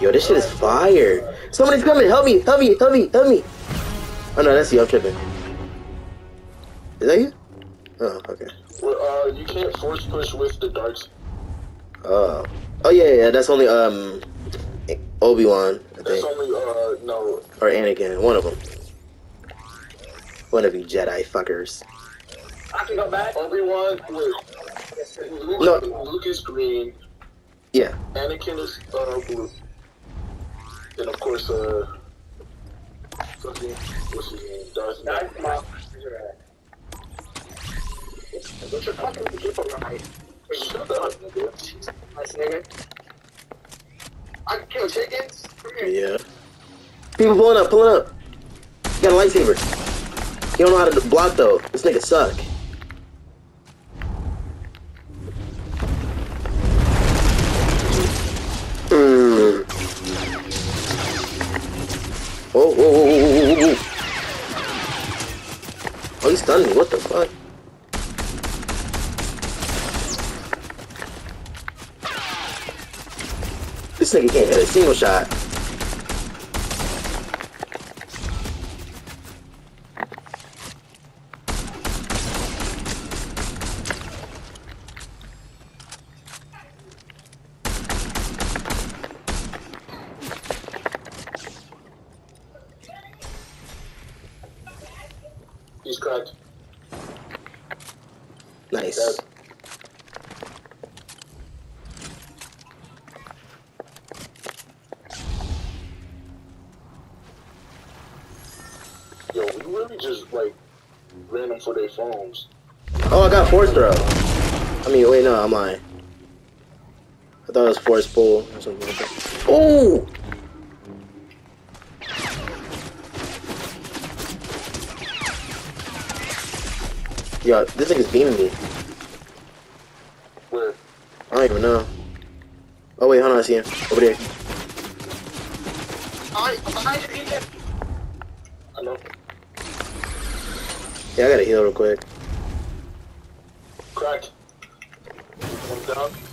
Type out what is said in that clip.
Yo, this shit is fire. Somebody's coming. Help me. Help me. Help me. Help me. Oh, no, that's you. I'm tripping. Is that you? Oh, okay. Well, you can't force push with the darks. Oh. Oh, yeah. That's only, Obi-Wan, I think. That's only, no. Or Anakin. One of them. One of you Jedi fuckers. I can go back. Obi-Wan with Luke is green. Yeah. Anakin is blue. And of course, fucking, what's his name? Darth Maul. What's your fucking people right? Shut up, nigga. Nice nigga. I can kill chickens. Come here. Yeah. People pulling up, pulling up. You got a lightsaber. You don't know how to block though. This nigga suck. Whoa, whoa, whoa, whoa, whoa, whoa. Oh, he stunned me. What the fuck? This nigga can't hit a single shot. He's cracked. Nice. Yes. Yo, we really just, like, ran them for their phones. Oh, I got force throw. I mean, wait, no, I'm lying. I thought it was force pull or something like that. Oh! Yo, this thing is beaming me. Where? I don't even know. Oh wait, hold on, I see him. Over there. I know. Yeah, I gotta heal real quick. Cracked. One down.